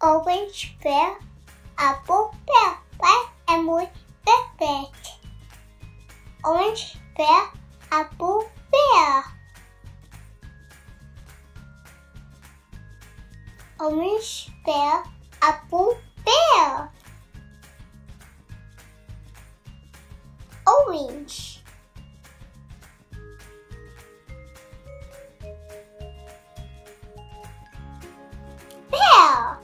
orange pear, apple pear, black and white perfect. Orange pear, apple pear. Orange pear, apple pear. Orange. Pear.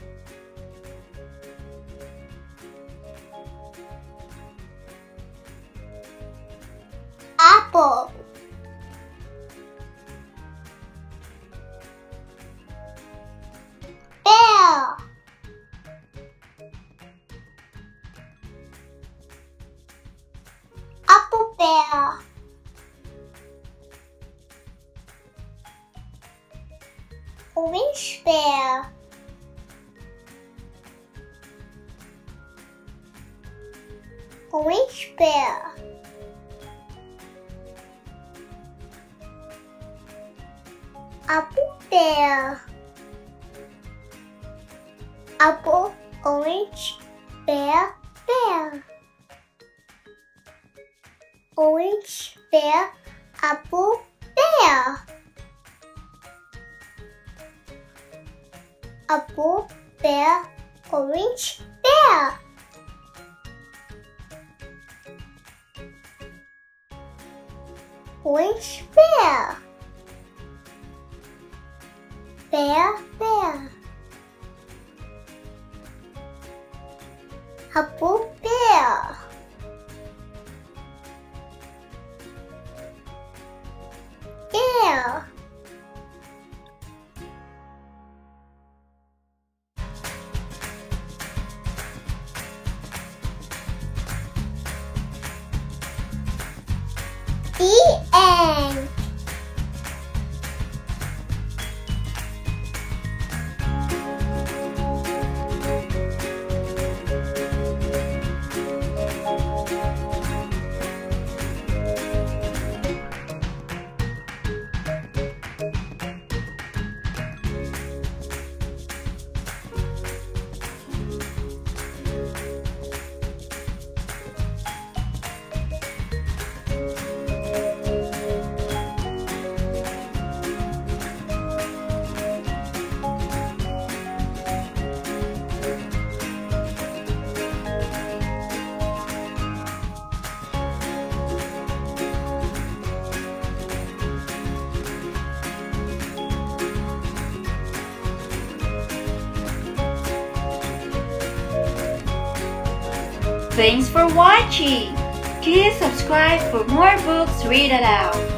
Apple. Pear. Apple pear. Orange pear. Orange pear. Apple pear. Apple, orange, pear, pear. Orange, pear, apple, pear. Apple, pear, orange, pear. Orange, pear. Pear, pear. Apple, pear. Pear. The end. Thanks for watching! Please subscribe for more books read aloud.